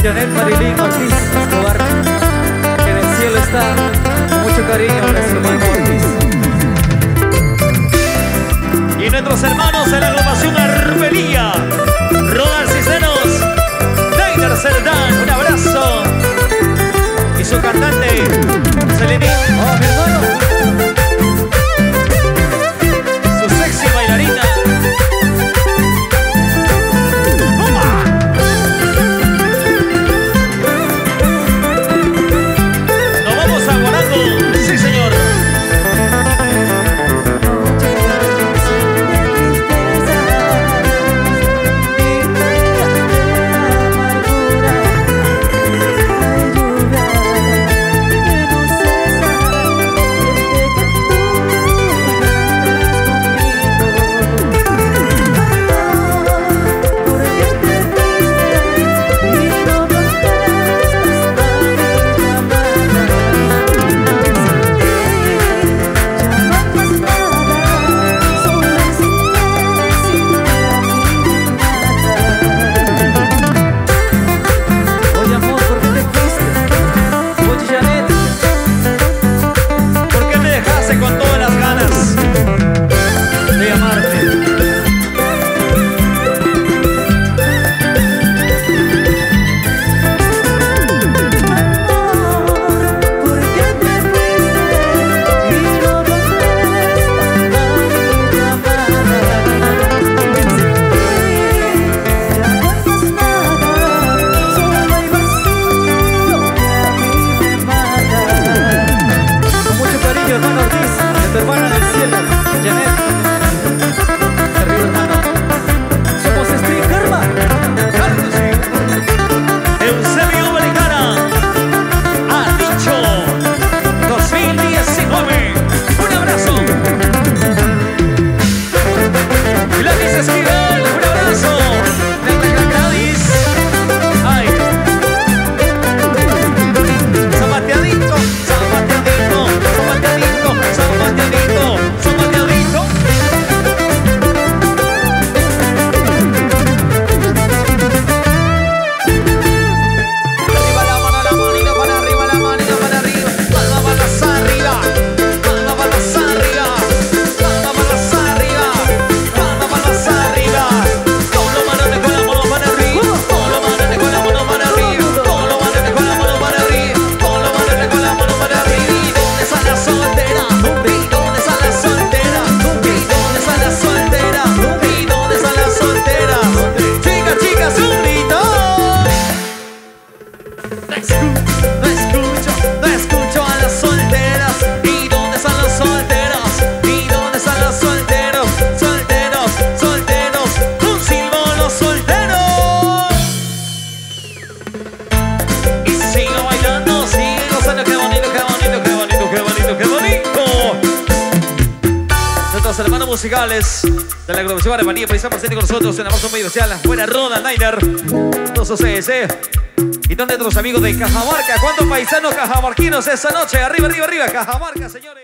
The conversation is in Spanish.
Janet Marilyn Ortiz Escobar, que en el cielo está, con mucho cariño para su hermano Ortiz. Y nuestros hermanos de la agrupación Arbelia, Ronald Cisneros, Neiner Cerdán, un abrazo. Y su cantante, Seleni. Oh, mi hermano. Su sexy bailarina. Nos vamos a Guarango, sí señor. Hermanos musicales de la agrupación Arbelia, precisamos con nosotros en la marcha muy especial. Buena roda, Neiner. No sucede, y donde nuestros amigos de Cajamarca. ¿Cuántos paisanos cajamarquinos esa noche? Arriba, arriba, arriba, Cajamarca, señores.